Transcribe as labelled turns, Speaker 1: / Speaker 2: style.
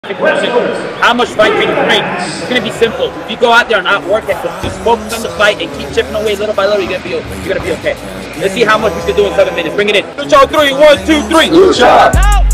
Speaker 1: How much fight can you bring? It's gonna be simple. If you go out there and not work it, just focus on the fight and keep chipping away little by little, you're gonna be okay. Let's see how much we can do in 7 minutes. Bring it in. Lucha 3, 1, 2, 3. Lucha.